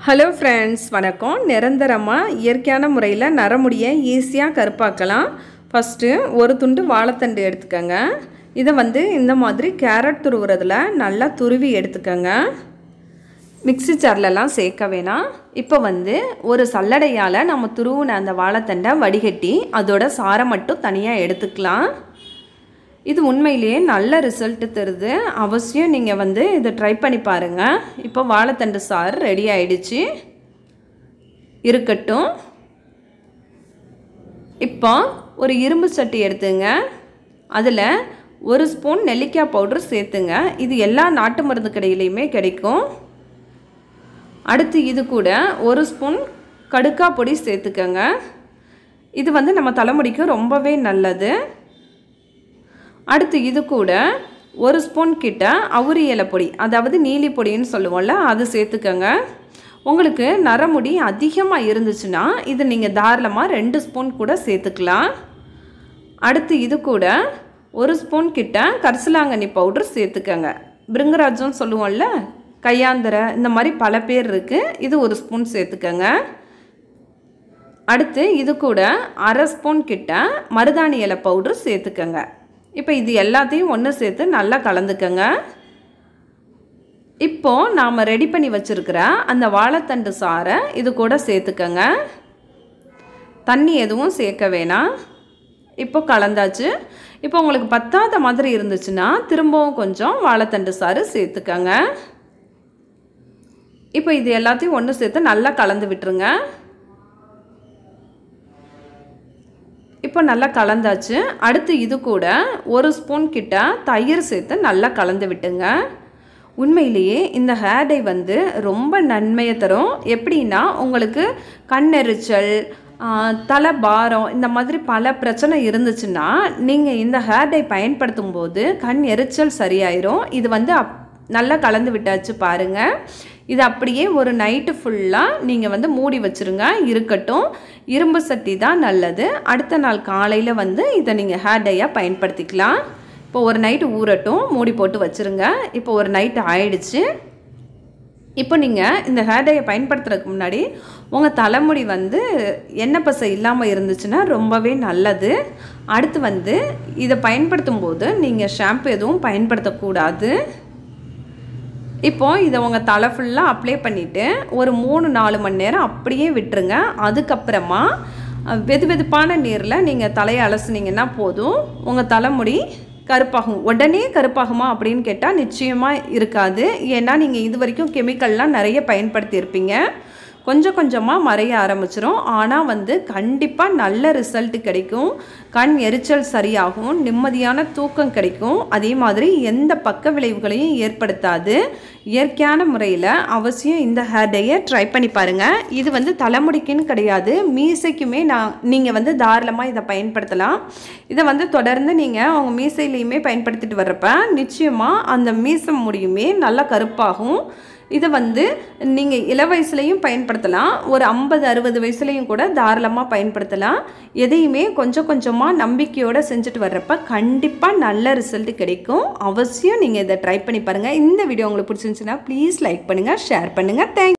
Hello friends, வணக்கம். நிரந்தரமாக இயற்கையான முறையில் நரமுடியை ஈஸியாக கருப்பாக்கலாம். ஃபஸ்ட்டு ஒரு துண்டு வாழைத்தண்டு எடுத்துக்கோங்க. இதை இந்த மாதிரி கேரட் துருவுறதுல நல்லா துருவி எடுத்துக்கோங்க. மிக்ஸி ஜார்லலாம் சேர்க்க வேணாம். இப்போ ஒரு சல்லடையால் நம்ம துருவின அந்த வாழைத்தண்டை வடிகட்டி அதோட சாரை மட்டும் தனியாக எடுத்துக்கலாம். இது உண்மையிலேயே நல்ல ரிசல்ட் தருது. அவசியம் நீங்கள் இதை ட்ரை பண்ணி பாருங்கள். இப்போ வாழைத்தண்டு சாறு ரெடி ஆயிடுச்சு, இருக்கட்டும். இப்போ ஒரு இரும்பு சட்டி எடுத்துங்க. அதில் ஒரு ஸ்பூன் நெல்லிக்காய் பவுடர் சேர்த்துங்க. இது எல்லா நாட்டு மருந்து கடையிலையுமே கிடைக்கும். அடுத்து இது கூட ஒரு ஸ்பூன் கடுக்காய் பொடி சேர்த்துக்கங்க. இது நம்ம தலைமுடிக்கு ரொம்பவே நல்லது. அடுத்து இது கூட ஒரு ஸ்பூன் கிட்ட அவுரி இலை பொடி, அதாவது நீலி பொடின்னு சொல்லுவோம்ல, அது சேர்த்துக்கங்க. உங்களுக்கு நரமுடி அதிகமாக இருந்துச்சுன்னா இது நீங்கள் தாராளமாக 2 ஸ்பூன் கூட சேர்த்துக்கலாம். அடுத்து இது கூட ஒரு ஸ்பூன் கிட்ட கரிசலாங்கண்ணி பவுடர் சேர்த்துக்கங்க. பிருங்கராஜ்னு சொல்லுவோம்ல, கையாந்தரை, இந்த மாதிரி பல பேர் இருக்குது. இது ஒரு ஸ்பூன் சேர்த்துக்கங்க. அடுத்து இது கூட அரை ஸ்பூன் கிட்ட மருதாணி இலை பவுடர் சேர்த்துக்கங்க. இப்போ இது எல்லாத்தையும் ஒன்று சேர்த்து நல்லா கலந்துக்கங்க. இப்போது நாம் ரெடி பண்ணி வச்சுருக்கிற அந்த வாழைத்தண்டு சாறை இது கூட சேர்த்துக்கங்க. தண்ணி எதுவும் சேர்க்க வேணாம். இப்போ கலந்தாச்சு. இப்போ உங்களுக்கு பத்தாத மாதிரி இருந்துச்சுன்னா திரும்பவும் கொஞ்சம் வாழைத்தண்டு சாறு சேர்த்துக்கங்க. இப்போ இது எல்லாத்தையும் ஒன்று சேர்த்து நல்லா கலந்து விட்டுருங்க. இப்போ நல்லா கலந்தாச்சு. அடுத்து இது கூட ஒரு ஸ்பூன் கிட்ட தயிர் சேர்த்து நல்லா கலந்து விட்டுங்க. உண்மையிலேயே இந்த ஹேர் டை ரொம்ப நன்மையை தரும். எப்படின்னா, உங்களுக்கு கண்ணெரிச்சல், தலை பாரம், இந்த மாதிரி பல பிரச்சனை இருந்துச்சுன்னா நீங்கள் இந்த ஹேர் டை பயன்படுத்தும் போது கண் எரிச்சல் சரியாயிரும். இது நல்லா கலந்து விட்டாச்சு பாருங்கள். இது அப்படியே ஒரு நைட்டு ஃபுல்லாக நீங்கள் மூடி வச்சுருங்க, இருக்கட்டும். இரும்பு சட்டி தான் நல்லது. அடுத்த நாள் காலையில் இதை நீங்கள் ஹேர் டையாக பயன்படுத்திக்கலாம். இப்போ ஒரு நைட்டு ஊறட்டும், மூடி போட்டு வச்சுருங்க. இப்போ ஒரு நைட்டு ஆயிடுச்சு. இப்போ நீங்கள் இந்த ஹேர் டையை பயன்படுத்துறதுக்கு முன்னாடி உங்கள் தலைமுடி எண்ணெய் பசை இல்லாமல் இருந்துச்சுன்னா ரொம்பவே நல்லது. அடுத்து இதை பயன்படுத்தும் போது நீங்கள் ஷாம்பு எதுவும் பயன்படுத்தக்கூடாது. இப்போது இதை உங்கள் தலை ஃபுல்லாக அப்ளை பண்ணிவிட்டு ஒரு 3-4 மணி நேரம் அப்படியே விட்டுருங்க. அதுக்கப்புறமா வெதுவெதுப்பான நீரில் நீங்கள் தலையை அலசுனீங்கன்னா போதும். உங்கள் தலைமுடி கருப்பாகும். உடனே கருப்பாகுமா அப்படின்னு கேட்டால் நிச்சயமாக இருக்காது. ஏன்னா நீங்கள் இது வரைக்கும் கெமிக்கல்லாம் நிறைய பயன்படுத்தியிருப்பீங்க. கொஞ்சம் கொஞ்சமாக மறைய ஆரம்பிச்சிடும். ஆனால் கண்டிப்பாக நல்ல ரிசல்ட் கிடைக்கும். கண் எரிச்சல் சரியாகும், நிம்மதியான தூக்கம் கிடைக்கும். அதே மாதிரி எந்த பக்க விளைவுகளையும் ஏற்படுத்தாது. இயற்கையான முறையில் அவசியம் இந்த ஹேர் டையை ட்ரை பண்ணி பாருங்கள். இது தலைமுடிக்குன்னு கிடையாது, மீசைக்குமே நீங்கள் தாராளமாக இதை பயன்படுத்தலாம். இதை தொடர்ந்து நீங்கள் உங்கள் மீசையிலையுமே பயன்படுத்திட்டு வர்றப்ப நிச்சயமாக அந்த மீசை முடியுமே நல்லா கருப்பாகும். இதை நீங்கள் இள வயசுலையும் பயன்படுத்தலாம், ஒரு 50-60 வயசுலையும் கூட தாராளமாக பயன்படுத்தலாம். எதையுமே கொஞ்சம் கொஞ்சமாக நம்பிக்கையோடு செஞ்சுட்டு வர்றப்ப கண்டிப்பாக நல்ல ரிசல்ட் கிடைக்கும். அவசியம் நீங்கள் இதை ட்ரை பண்ணி பாருங்கள். இந்த வீடியோ உங்களுக்கு பிடிச்சிருந்துச்சுன்னா ப்ளீஸ் லைக் பண்ணுங்கள், ஷேர் பண்ணுங்கள். தேங்க்ஸ்.